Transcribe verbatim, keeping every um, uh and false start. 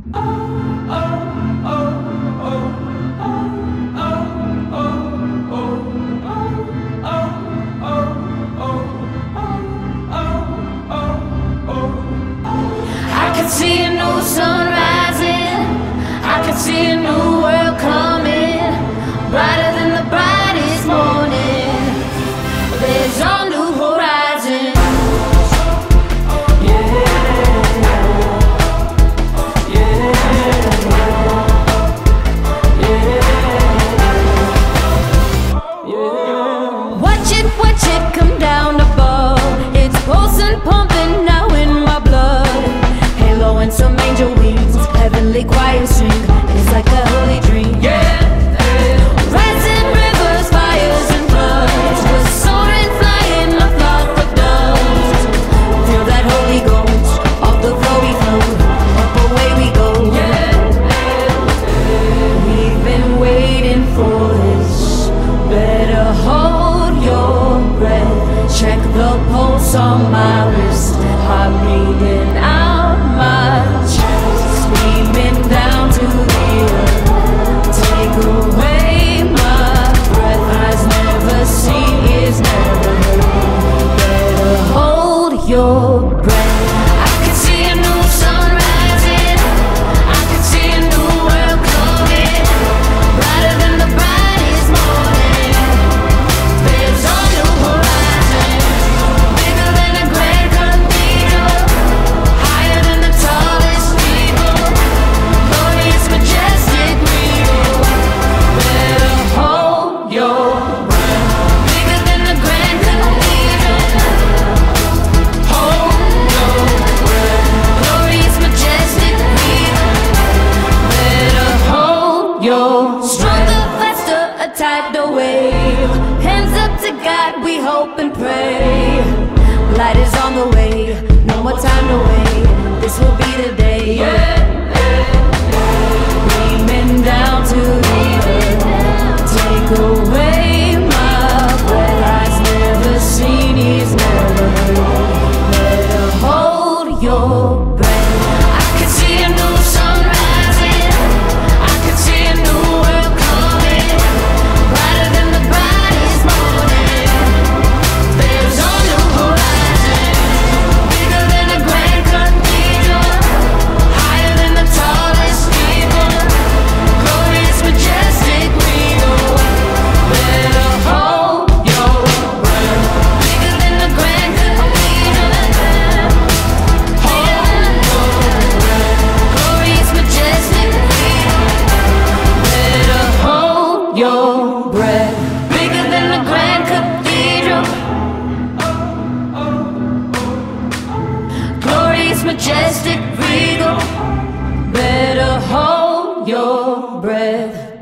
I can see a new sun rising, I can see a new world coming, brighter than the brightest morning. There's a new horizon. Yeah, yeah, yeah, yeah. Watch it, watch it come down above. It's pulsing, pumping now in my blood. Halo and some angel wings, heavenly choir sing. It's like a holy dream. Yeah. Rising rivers, fires and floods. We're soaring, flying a flock of doves. Feel that Holy Ghost off the flowy flow. Up away we go. Yeah. We've been waiting for this. Better hold your breath. Check the pulse on my wrist. Heart beating out my chest. Screaming down to the earth. Take away my breath. Eyes never seen, ears never heard. Better hold your breath. I can see a new sun rising, I can see a new world coming, brighter than the brightest morning. There's a new horizon, bigger than a grand cathedral, higher than the tallest steeple, glorious, majestic, regal. Better hold your breath, bigger than the grand cathedral. Hold your breath, glorious, majestic, regal. Better hold your stronger, faster, a tidal wave. Hands up to God, we hope and pray. Light is on the way, no more time to wait. This will be the day. Yeah. Beaming down to the earth. Take away my breath. Eyes never seen, ears never heard. Better hold your breath. I can see a new sun rising, I can see a new world coming, brighter than the brightest morning. There's a new horizon, bigger than a grand cathedral, higher than the tallest steeple, glorious, majestic, regal. Better hold your breath, bigger than the grand cathedral. Hold your breath, glorious, majestic, regal. Better hold your breath, bigger than the grand cathedral, glorious, majestic, regal. Better hold your breath.